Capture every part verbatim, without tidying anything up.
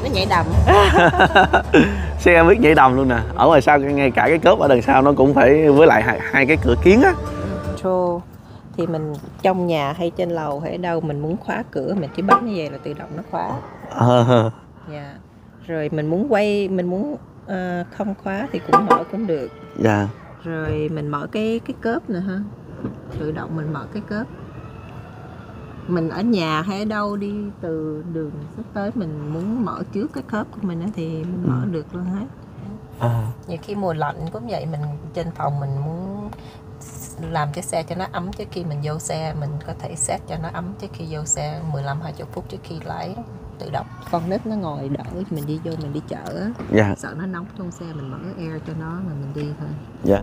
nó nhảy đầm. Xe em biết nhảy đầm luôn nè. Ở ngoài sau ngay cả cái cốp ở đằng sau nó cũng phải với lại hai, hai cái cửa kiến á. Control thì mình trong nhà hay trên lầu hay ở đâu mình muốn khóa cửa mình chỉ bấm như vậy là tự động nó khóa. À. Dạ. Rồi mình muốn quay mình muốn uh, không khóa thì cũng mở cũng được. Dạ. Rồi mình mở cái cái cốp nữa ha. Tự động mình mở cái cốp. Mình ở nhà hay ở đâu đi từ đường sắp tới mình muốn mở trước cái cốp của mình thì mình mở ừ. được luôn hết. À. Nhiều khi mùa lạnh cũng vậy, mình trên phòng mình muốn làm cái xe cho nó ấm trước khi mình vô xe, mình có thể set cho nó ấm trước khi vô xe mười lăm hai mươi phút trước khi lái tự động. Con nít nó ngồi đợi mình đi vô mình đi chợ á. Dạ. Sợ nó nóng trong xe mình mở air cho nó mà mình đi thôi. Dạ.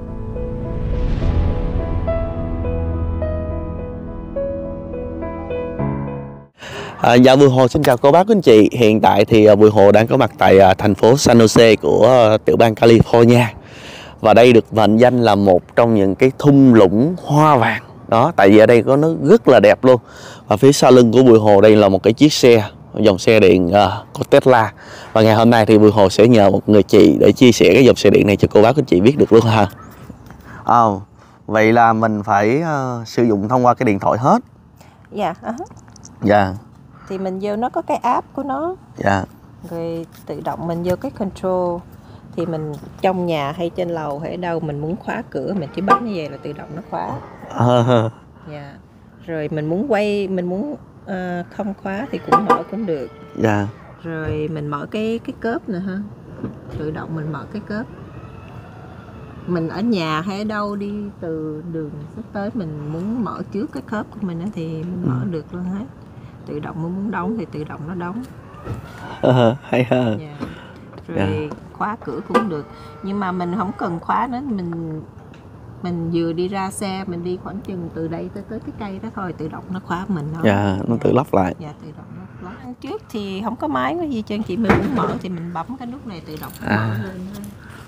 À, dạ Bùi Hồ xin chào cô bác quý anh chị. Hiện tại thì uh, Bùi Hồ đang có mặt tại uh, thành phố San Jose của uh, tiểu bang California. Và đây được mệnh danh là một trong những cái thung lũng hoa vàng. Đó, tại vì ở đây có nó rất là đẹp luôn. Và phía sau lưng của Bùi Hồ đây là một cái chiếc xe, dòng xe điện uh, của Tesla. Và ngày hôm nay thì Bùi Hồ sẽ nhờ một người chị để chia sẻ cái dòng xe điện này cho cô bác quý anh chị biết được luôn ha. Oh, vậy là mình phải uh, sử dụng thông qua cái điện thoại hết. Dạ. Yeah, uh-huh. Dạ. Thì mình vô nó có cái app của nó. Dạ. Rồi tự động mình vô cái control thì mình trong nhà hay trên lầu hay ở đâu mình muốn khóa cửa mình chỉ bấm như vậy là tự động nó khóa. À. Dạ. Rồi mình muốn quay mình muốn uh, không khóa thì cũng mở cũng được. Dạ. Rồi mình mở cái cái cốp nữa ha. Tự động mình mở cái cốp. Mình ở nhà hay ở đâu đi từ đường sắp tới mình muốn mở trước cái cốp của mình thì mình mở ừ. được luôn hết. Tự động muốn đóng thì tự động nó đóng. À, hay ha. Yeah. Rồi yeah. khóa cửa cũng được. Nhưng mà mình không cần khóa nữa, mình mình vừa đi ra xe mình đi khoảng chừng từ đây tới tới cái cây đó thôi tự động nó khóa mình thôi. Dạ, yeah, nó tự lắp lại. Dạ, yeah, tự động nó lắp. Trước thì không có máy cái gì trơn, chị mình muốn mở thì mình bấm cái nút này tự động nó à. mở lên thôi.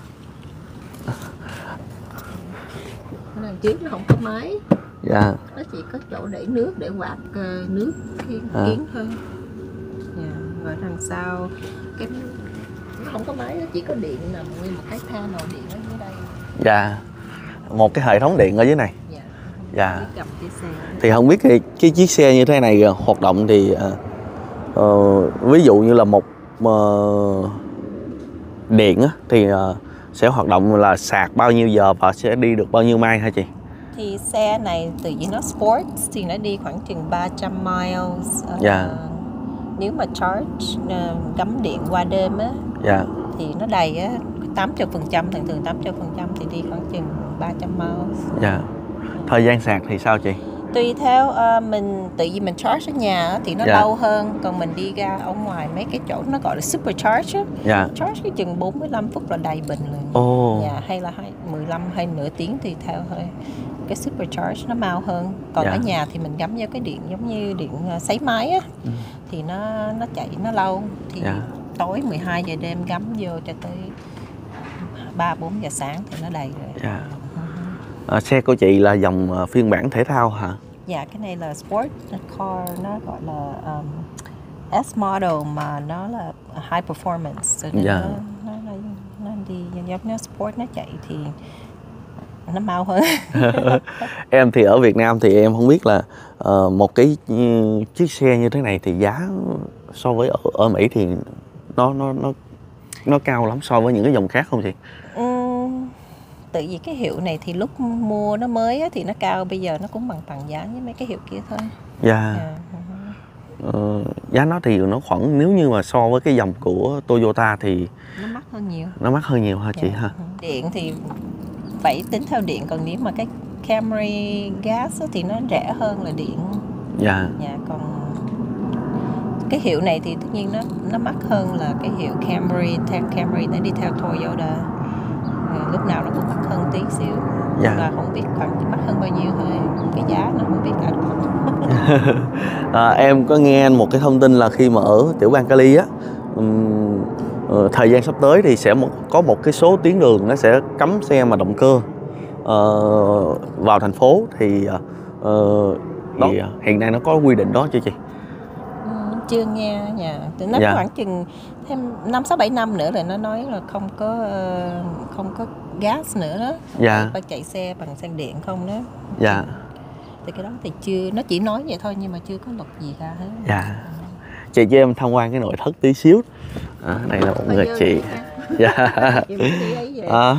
Cái đằng trước nó không có máy. Dạ. Nó chỉ có chỗ để nước để quạt uh, nước kiến, à. kiến thôi. Dạ. Rồi đằng sau cái nó không có máy, nó chỉ có điện nằm nguyên một cái panel điện ở dưới đây. Dạ. Một cái hệ thống điện ở dưới này. Dạ. Dạ. Cầm cái xe. Thì không biết cái, cái chiếc xe như thế này hoạt động thì uh, uh, ví dụ như là một uh, điện á, thì uh, sẽ hoạt động là sạc bao nhiêu giờ và sẽ đi được bao nhiêu mile hả chị? Thì xe này từ vì nó sports thì nó đi khoảng chừng ba trăm miles. Uh, dạ. Nếu mà charge uh, gắm điện qua đêm á, dạ. thì nó đầy á, tám mươi phần trăm, thường thường tám mươi phần trăm thì đi khoảng chừng ba trăm miles. Dạ. Thời gian sạc thì sao chị? Tùy theo uh, mình tự vì mình charge ở nhà á, thì nó dạ. lâu hơn, còn mình đi ra ở ngoài mấy cái chỗ nó gọi là supercharge á, dạ. charge cái chừng bốn mươi lăm phút là đầy bình luôn. Oh. Dạ, hay là mười lăm hay nửa tiếng tùy theo thôi. Cái supercharge nó mau hơn, còn dạ. ở nhà thì mình gắm vô cái điện giống như điện uh, sấy máy á, ừ. thì nó nó chạy nó lâu, thì dạ. tối mười hai giờ đêm gắm vô cho tới ba bốn giờ sáng thì nó đầy rồi. Dạ. À, xe của chị là dòng uh, phiên bản thể thao hả? Dạ, cái này là sport car, nó gọi là um, S model mà nó là high performance. Rồi dạ. nó, nó, nó đi giống như sport, nó chạy thì nó mau hơn. Em thì ở Việt Nam thì em không biết là uh, một cái uh, chiếc xe như thế này thì giá so với ở, ở Mỹ thì nó nó nó nó cao lắm so với những cái dòng khác không chị? Uhm, tự vì cái hiệu này thì lúc mua nó mới á, thì nó cao, bây giờ nó cũng bằng bằng giá với mấy cái hiệu kia thôi. Dạ. Yeah. Yeah. Uh, giá nó thì nó khoảng, nếu như mà so với cái dòng của Toyota thì nó mắc hơn nhiều. Nó mắc hơn nhiều hả chị? Yeah. Ha? Điện thì phải tính theo điện, còn nếu mà cái Camry gas thì nó rẻ hơn là điện. Dạ. Dạ, còn cái hiệu này thì tất nhiên nó nó mắc hơn là cái hiệu Camry. Theo Camry nó đi theo Toyota, à, lúc nào nó cũng mắc hơn tí xíu. Dạ. Và không biết khoảng mắc hơn bao nhiêu thôi, cái giá nó không biết cả. À, em có nghe một cái thông tin là khi mà ở tiểu bang Cali á, um, uh, thời gian sắp tới thì sẽ một, có một cái số tuyến đường nó sẽ cấm xe mà động cơ uh, vào thành phố thì, uh, thì uh, hiện nay nó có quy định đó chưa chị? Ừ, Chưa nghe nhà, nó Dạ. khoảng chừng thêm năm sáu bảy năm nữa là nó nói là không có ờ, không có gas nữa đó. Dạ. Phải chạy xe bằng xăng điện không đó. Dạ. Thì cái đó thì chưa, nó chỉ nói vậy thôi nhưng mà chưa có luật gì ra hết. Dạ. Chị cho em tham quan cái nội thất tí xíu. À, đây là một Phải người vô chị. đi nha. Dạ. Em đi ấy về. À,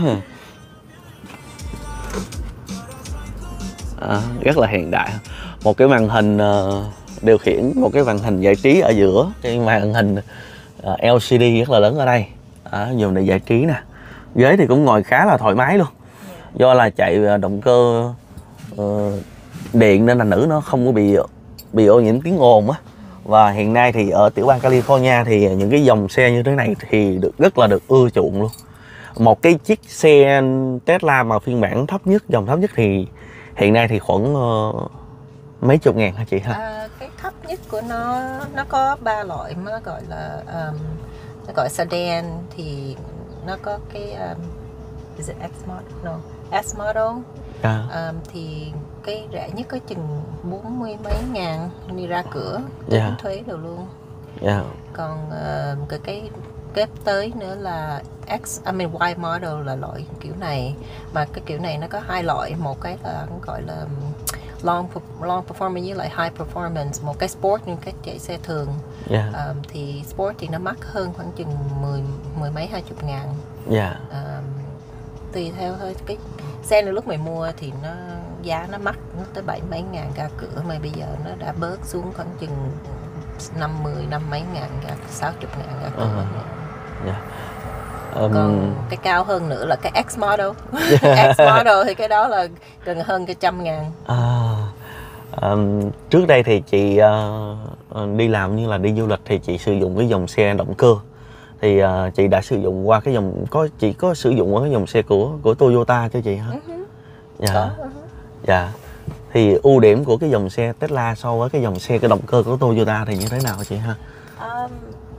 à, rất là hiện đại. Một cái màn hình uh, điều khiển, một cái màn hình giải trí ở giữa, cái màn hình uh, L C D rất là lớn ở đây, à, dùng để giải trí nè. Ghế thì cũng ngồi khá là thoải mái luôn, do là chạy động cơ uh, điện nên là nữ nó không có bị bị ô nhiễm tiếng ồn á. Và hiện nay thì ở tiểu bang California thì những cái dòng xe như thế này thì được rất là được ưa chuộng luôn. Một cái chiếc xe Tesla mà phiên bản thấp nhất, dòng thấp nhất thì hiện nay thì khoảng uh, mấy chục ngàn hả chị ha? À, cái thấp nhất của nó nó có ba loại, nó gọi là um, nó gọi sedan, thì nó có cái um, is it X model? No, S model. À. Um, thì cái rẻ nhất có chừng bốn mươi mấy ngàn đi ra cửa, Dạ. tính thuế đồ luôn. Dạ. Còn uh, cái cái kế tới nữa là X, I mean Y model là loại kiểu này, mà cái kiểu này nó có hai loại, một cái là gọi là long long performance với lại high performance, một cái sport nhưng cái chạy xe thường. Dạ. Um, thì sport thì nó mắc hơn khoảng chừng mười mười mấy hai chục ngàn. Dạ. Um, tùy theo thôi, cái xe này lúc mày mua thì nó giá nó mắc, nó tới bảy mấy ngàn ra cửa, mà bây giờ nó đã bớt xuống khoảng chừng năm mươi năm mấy ngàn ra, sáu chục ngàn ra cửa. Uh-huh. Dạ. Um, Còn cái cao hơn nữa là cái X model. X model thì cái đó là gần hơn cái trăm ngàn. À, um, trước đây thì chị uh, đi làm như là đi du lịch thì chị sử dụng cái dòng xe động cơ, thì uh, chị đã sử dụng qua cái dòng, có chị có sử dụng qua cái dòng xe của của Toyota cho chị hả? Uh-huh. Dạ. Có, uh-huh. Dạ. Thì ưu điểm của cái dòng xe Tesla so với cái dòng xe cái động cơ của Toyota thì như thế nào chị ha? Um,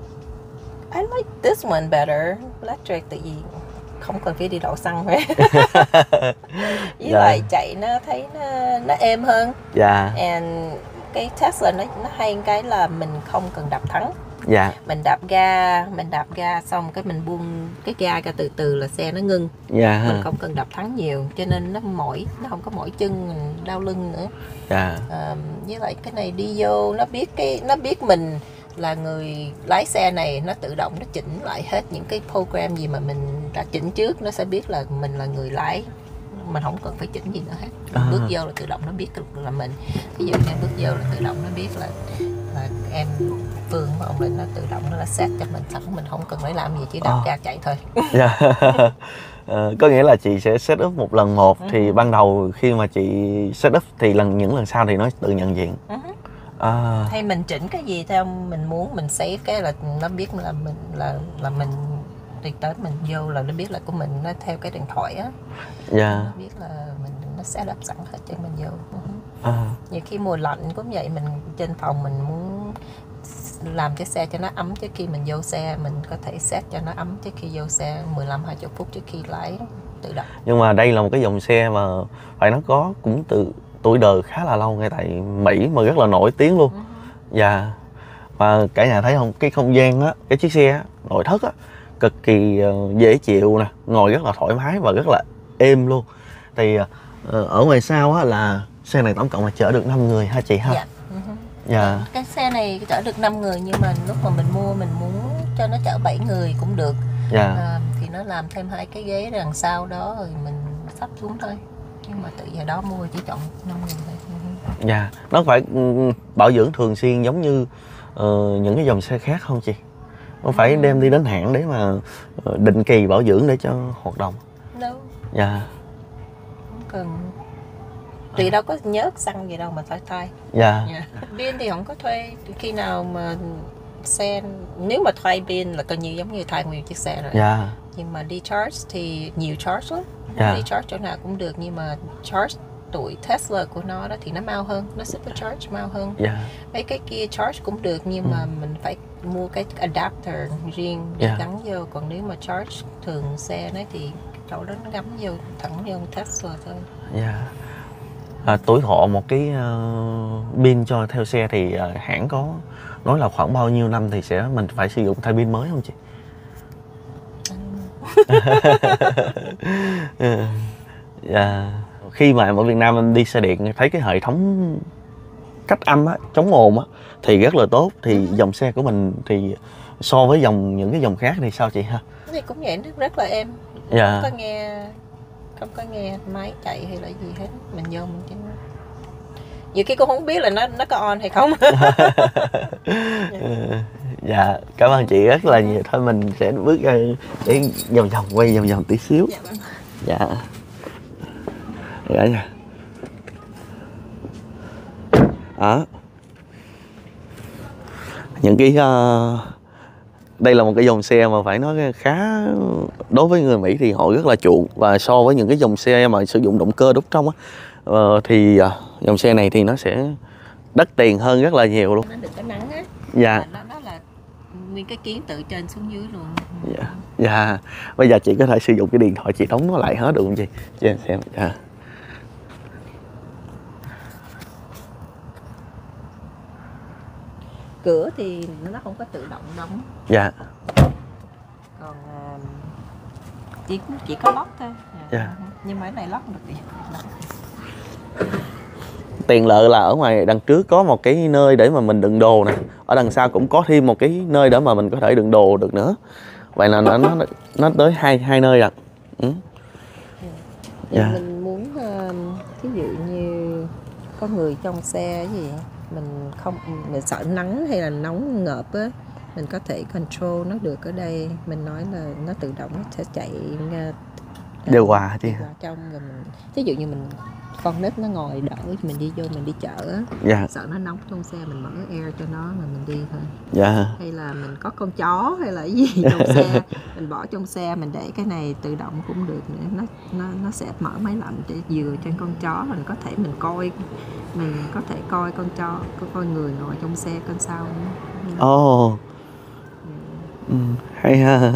I like this one better, electric, tại vì không cần phải đi đổ xăng hết. Với Dạ. lại chạy nó thấy nó, nó êm hơn. Dạ. And cái Tesla nó nó hay cái là mình không cần đạp thắng. Dạ. Mình đạp ga, mình đạp ga xong cái mình buông cái ga ra từ từ là xe nó ngưng. Dạ. Mình không cần đạp thắng nhiều, cho nên nó mỏi, nó không có mỏi chân, mình đau lưng nữa. Dạ. À, với lại cái này đi vô nó biết cái nó biết mình là người lái xe này, nó tự động nó chỉnh lại hết những cái program gì mà mình đã chỉnh trước, nó sẽ biết là mình là người lái, mình không cần phải chỉnh gì nữa hết. À. Bước vô là tự động nó biết là mình, ví dụ như bước vô là tự động nó biết là là em Phương và ông Linh, nó tự động nó là set cho mình sẵn, mình không cần phải làm gì, chỉ đạp À. ga chạy thôi. Dạ. Ờ, có nghĩa là chị sẽ set up một lần một, Ừ. thì ban đầu khi mà chị set up thì lần những lần sau thì nó tự nhận diện. Ừ. À. Hay mình chỉnh cái gì theo mình muốn, mình save cái là nó biết là mình là là mình đi tới mình vô là nó biết là của mình, nó theo cái điện thoại á. Dạ. Nó biết là mình, nó set up sẵn hết cho mình vô. Uh-huh. À. Nhiều khi mùa lạnh cũng vậy, mình trên phòng mình muốn làm cái xe cho nó ấm trước khi mình vô xe, mình có thể set cho nó ấm trước khi vô xe mười lăm hai mươi phút trước khi lái tự động. Nhưng mà đây là một cái dòng xe mà phải nó có cũng từ tuổi đời khá là lâu ngay tại Mỹ mà rất là nổi tiếng luôn. Uh-huh. Dạ. Và cả nhà thấy không, cái không gian á, cái chiếc xe á, nội thất á cực kỳ dễ chịu nè, ngồi rất là thoải mái và rất là êm luôn. Thì ở ngoài sau á là xe này tổng cộng là chở được năm người ha chị ha? Dạ. Uh-huh. Dạ. Cái xe này chở được năm người, nhưng mà lúc mà mình mua mình muốn cho nó chở bảy người cũng được. Dạ. À, thì nó làm thêm hai cái ghế đằng sau đó rồi mình sắp xuống thôi. Nhưng mà từ giờ đó mua chỉ chọn năm người thôi. Dạ. Nó phải bảo dưỡng thường xuyên giống như uh, những cái dòng xe khác không chị? Nó phải Ừ. đem đi đến hãng để mà uh, định kỳ bảo dưỡng để cho hoạt động? Đâu. Dạ. Không cần. Thì đâu có nhớt xăng gì đâu mà phải thay. Dạ. Yeah. Pin thì không có thuê. Khi nào mà xe, nếu mà thay pin là coi như giống như thay nguyên chiếc xe rồi. Dạ. Nhưng mà đi charge thì nhiều charge lắm. Dạ. Đi charge chỗ nào cũng được, nhưng mà charge tuổi Tesla của nó đó thì nó mau hơn, nó supercharge mau hơn. Dạ. Mấy cái kia charge cũng được, nhưng Ừ. mà mình phải mua cái adapter riêng để Dạ. gắn vô. Còn nếu mà charge thường xe đấy thì chỗ đó nó gắm vô thẳng vô Tesla thôi. Dạ. À, tuổi thọ một cái uh, pin cho theo xe thì uh, hãng có nói là khoảng bao nhiêu năm thì sẽ mình phải sử dụng thay pin mới không chị? Yeah. Khi mà ở Việt Nam em đi xe điện thấy cái hệ thống cách âm á, chống ồn á thì rất là tốt. Thì dòng xe của mình thì so với dòng những cái dòng khác thì sao chị ha? Thì cũng vậy, rất, rất là êm. Dạ. Không có nghe không có nghe máy chạy hay là gì hết. Mình vô mình chỉ nhiều khi cũng không biết là nó nó có on hay không. Dạ, cảm ơn chị rất là nhiều. Thôi mình sẽ bước ra để vòng vòng quay vòng vòng tí xíu. Dạ vâng. Dạ. Dạ nha. Đó. Những cái uh, đây là một cái dòng xe mà phải nói khá, đối với người Mỹ thì họ rất là chuộng, và so với những cái dòng xe mà sử dụng động cơ đốt trong á uh, thì uh, dòng xe này thì nó sẽ đắt tiền hơn rất là nhiều luôn. Nó được cái nắng á. Dạ. Đó, đó là nguyên cái kiến từ trên xuống dưới luôn. Dạ. Dạ. Bây giờ chị có thể sử dụng cái điện thoại chị đóng nó lại hết được không chị? Cho em xem. Dạ. Cửa thì nó không có tự động đóng. Dạ. Còn uh, chỉ chỉ có lóc thôi. Dạ. Nhưng mà cái này lóc được thì Tiện lợi là ở ngoài đằng trước có một cái nơi để mà mình đựng đồ nè, ở đằng sau cũng có thêm một cái nơi để mà mình có thể đựng đồ được nữa. Vậy là nó nó nó tới hai hai nơi ạ. Ừ. Dạ. Mình muốn uh, ví dụ như có người trong xe gì mình không mình sợ nắng hay là nóng ngợp á, mình có thể control nó được ở đây. Mình nói là nó tự động nó sẽ chạy uh, điều hòa chứ. Trong rồi mình ví dụ như mình con nít nó ngồi đỡ mình đi vô mình đi chợ á, dạ. Sợ nó nóng trong xe mình mở air cho nó mà mình đi thôi. Dạ. Hay là mình có con chó hay là cái gì trong xe mình bỏ trong xe mình để cái này tự động cũng được nữa. Nó nó nó sẽ mở máy lạnh để vừa cho con chó, mình có thể mình coi mình có thể coi con chó coi người ngồi trong xe con sau. Ồ. Oh. Ừ, hay ha.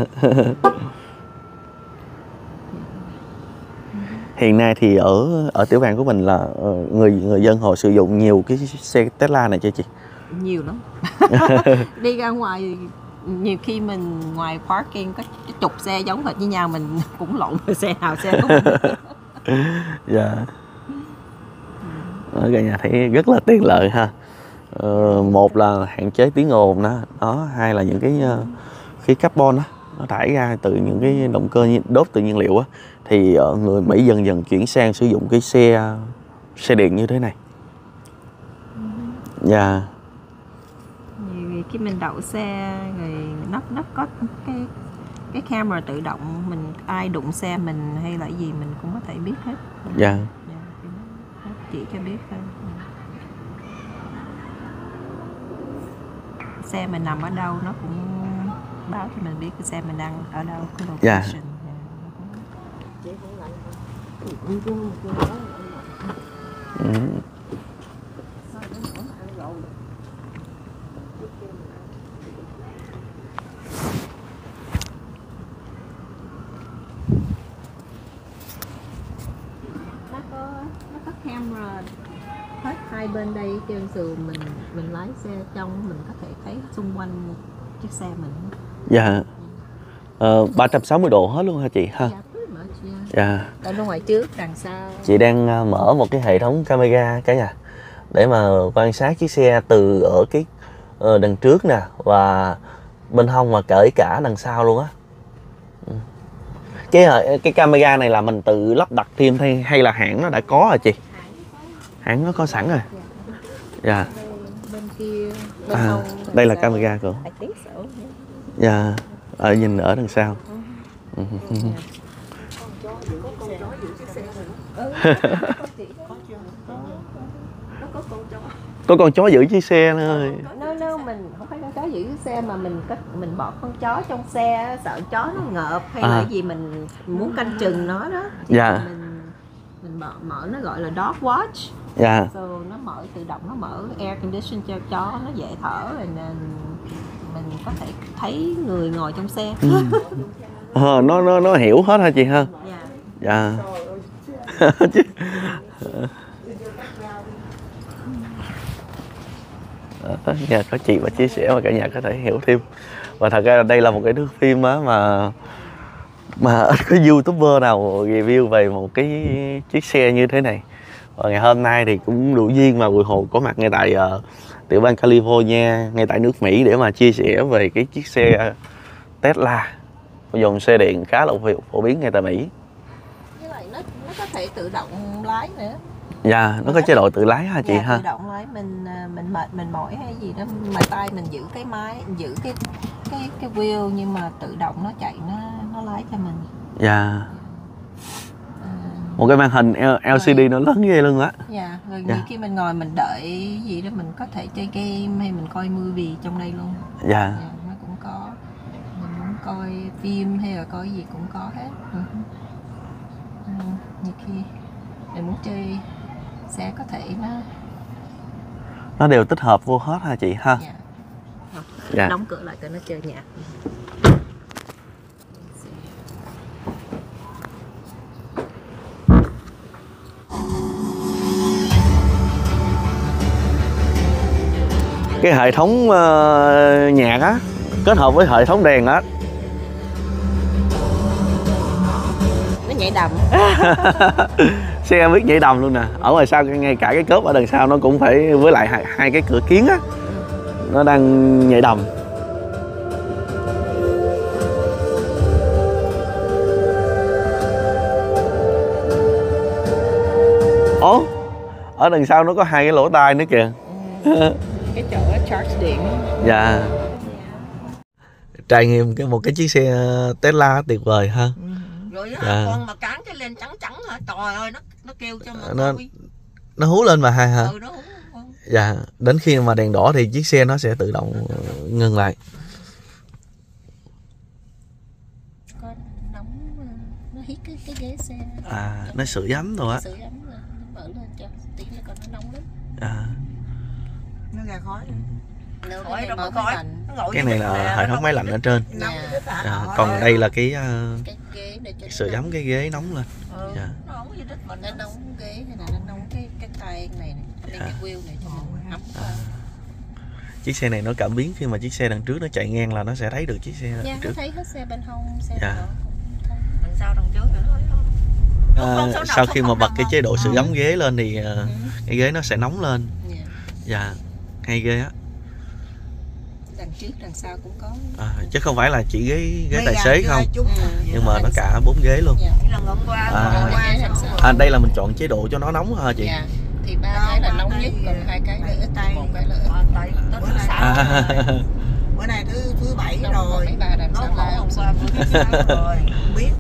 Hiện nay thì ở ở tiểu bang của mình là người người dân họ sử dụng nhiều cái xe Tesla này chưa chị? Nhiều lắm. Đi ra ngoài nhiều khi mình ngoài parking có chục xe giống hệt với nhau, mình cũng lộn xe nào xe của mình. Dạ. Ở cả nhà thấy rất là tiện lợi ha. Ờ, một là hạn chế tiếng ồn đó, đó hai là những cái uh, khí carbon đó, nó thải ra từ những cái động cơ đốt từ nhiên liệu á, thì uh, người Mỹ dần dần chuyển sang sử dụng cái xe xe điện như thế này. Dạ. Yeah. Khi mình đậu xe rồi nó nó có cái cái camera tự động, mình ai đụng xe mình hay là gì mình cũng có thể biết hết. Dạ. Yeah. Nó chỉ cho biết thôi. Xe mình nằm ở đâu nó cũng báo cho mình biết cái xe mình đang ở đâu, cái location. Ừ. Nó có nó có camera hết hai bên đây trên sườn mình mình lái xe trong mình có thể thấy xung quanh chiếc xe mình. Dạ. Ờ, ba trăm sáu mươi độ hết luôn hả chị ha? Dạ. Ở ngoài trước, đằng sau. Chị đang mở một cái hệ thống camera cả nhà để mà quan sát chiếc xe từ ở cái uh, đằng trước nè và bên hông mà kể cả đằng sau luôn á. Cái cái camera này là mình tự lắp đặt thêm hay hay là hãng nó đã có rồi chị? Hãng nó có sẵn rồi. Dạ. Bên kia bên à, đây là camera của. Dạ. Ở nhìn ở đằng sau. Ừ. Có con chó giữ chiếc xe nữa. No, no, mình không phải con chó giữ chiếc xe mà mình có mình bỏ con chó trong xe, sợ chó nó ngợp hay à. là gì mình muốn canh chừng nó đó. Thì dạ. Mình mình mở, mở nó gọi là dog watch. Dạ. So, nó mở tự động, nó mở air condition cho chó nó dễ thở rồi nên mình có thể thấy người ngồi trong xe. Ừ. À, nó nó nó hiểu hết hả chị ha? Dạ. Dạ. Đó, nhờ có chị và chia sẻ mà cả nhà có thể hiểu thêm. Và thật ra là đây là một cái thước phim á mà mà ít có YouTuber nào review về một cái chiếc xe như thế này. Và ngày hôm nay thì cũng đủ duyên mà Bùi Hồ có mặt ngay tại uh, tiểu bang California, ngay tại nước Mỹ để mà chia sẻ về cái chiếc xe Tesla, một dòng xe điện khá là phổ biến ngay tại Mỹ. Với lại nó nó có thể tự động lái nữa. Dạ, nó có chế độ tự lái hả chị dạ, ha? Tự động lái, mình mình mệt mình mỏi hay gì đó mà tay mình giữ cái máy, giữ cái cái cái wheel nhưng mà tự động nó chạy, nó nó lái cho mình. Dạ. À, Một cái màn hình L C D rồi, nó lớn ghê luôn á. Dạ, rồi dạ. như khi mình ngồi mình đợi gì đó mình có thể chơi game hay mình coi movie trong đây luôn. Dạ. dạ nó cũng có, mình muốn coi phim hay là coi gì cũng có hết. Ừ. Ừ, như khi mình muốn chơi sẽ có thể nó Nó đều tích hợp vô hết hả chị ha? dạ. Dạ. Đóng cửa lại cho nó chơi nhạc. Cái hệ thống uh, nhạc á kết hợp với hệ thống đèn á nó nhảy đầm. xe em biết nhảy đầm luôn nè. Ở ngoài sau ngay cả cái cốp ở đằng sau nó cũng phải với lại hai, hai cái cửa kiến á, nó đang nhảy đầm. Ồ, ở đằng sau nó có hai cái lỗ tai nữa kìa. Cái chỗ charge điện. Dạ. Trải nghiệm cái một cái chiếc xe Tesla tuyệt vời ha. Ừ. Rồi đó, dạ. con mà cán cái lên trắng trắng hả? Trời ơi, nó nó kêu cho mà nó thôi. Nó hú lên mà hai hả? Ừ, nó hú. Dạ, đến khi mà đèn đỏ thì chiếc xe nó sẽ tự động ngừng lại. Con nóng, nó hít cái cái ghế xe. À, nó sưởi ấm rồi á. Sưởi ấm rồi, nó mở lên cho tí là còn nó nóng lắm. À. Nó ra khói. Khói đâu mà khói. Cái này là hệ thống máy lạnh ở trên. Dạ. À, còn đây là cái uh, Cái ghế để cho sưởi ấm cái ghế nóng lên. Ừ, dạ. nó nóng gì đó mà nó nóng ghế hay là nó nóng cái cái tay này này, đây À. cái wheel này cho mình ấm. À. Chiếc xe này nó cảm biến khi mà chiếc xe đằng trước nó chạy ngang là nó sẽ thấy được chiếc xe đằng Dạ, trước. nó thấy hết xe bên hông, xe Dạ. đó. Đằng sau đằng trước nữa thôi. À, sau khi mà bật cái chế độ sưởi ấm ghế lên thì uh, Ừ. cái ghế nó sẽ nóng lên. Dạ. Dạ, hay ghê á. Đằng trước đằng sau cũng có. À, chứ không phải là chỉ ghế ghế tài xế không, Ừ. nhưng mà nó cả bốn ghế luôn. Dạ. Lần hôm qua, À. hôm qua đằng sau. À, đây là mình chọn chế độ cho nó nóng hả chị? Dạ. Thì ba cái là nóng nhất, còn hai cái là ít, một cái là ít. Bữa nay, À. bữa nay thứ thứ bảy Nó còn rồi. mấy bà đằng Nó sau khổ lao. hôm qua bữa thứ sáu rồi. Biết